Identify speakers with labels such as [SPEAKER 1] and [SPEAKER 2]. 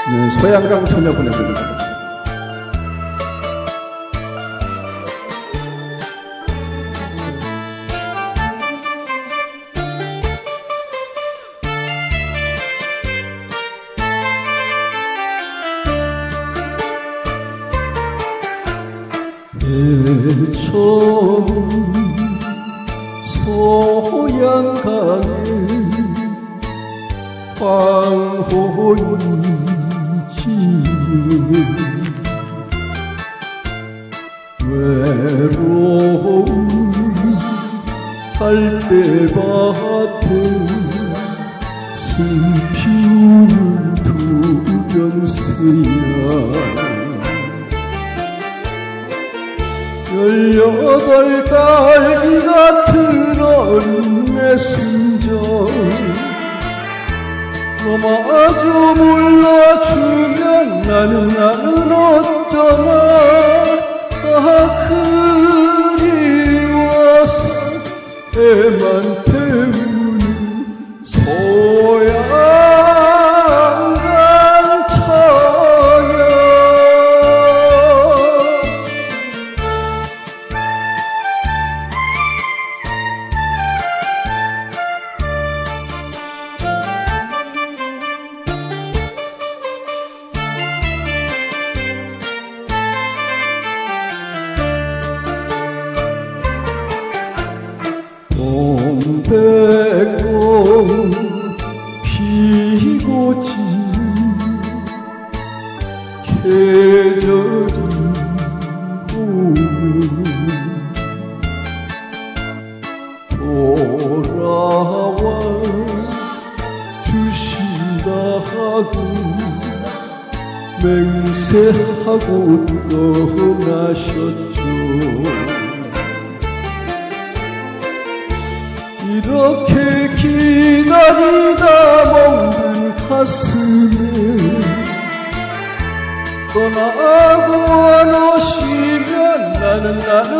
[SPEAKER 1] 네, 소양강 처녀 보내드립니다.
[SPEAKER 2] 처음 소양강에 황혼지 외로운 갈대밭에 슬피운 두병새야 18달기 같은 어린애 순정 너마저 몰라주면 나는 어쩌나 그리워서 애만 태우는 소양강 처녀 동백꽃 피고 진 계절이 오면 돌아와 주신다 하고 맹세하고 떠나셨죠. 이렇게 기다리다 멍든 가슴에 떠나고 안 오시면 나는